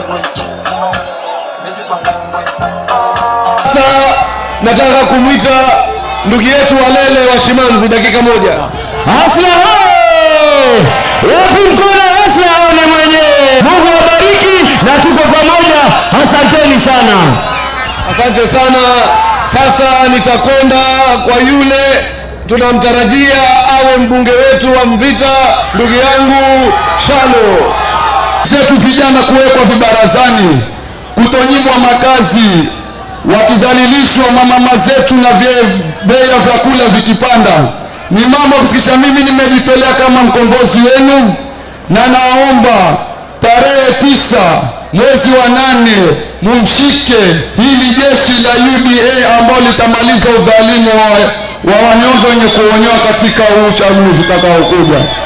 Sasa nataka kumwita ndugu yetu Walele wa Shimanzi dakika moja. Hasla wapi mkono Hasla aone mwenyewe. Mungu awabariki na tuko pamoja. Asanteni sana. Asante sana. Sasa nitakwenda kwa yule tunamtarajia awe mbunge wetu wa Mvita, ndugu yangu Shalo. Zetu vijana kuwekwa vibarazani, kutonyimwa makazi, wakidhalilishwa mama zetu na bei ya vyakula vikipanda. Ni mambo kusikisha. Mimi nimejitolea kama mkombozi wenu na naomba tarehe 9 mwezi wa 8 mumshike hili jeshi la UDA ambao litamaliza udhalimu wa wanyonge wenye kuonyoa katika uchaguzi utakaokuja.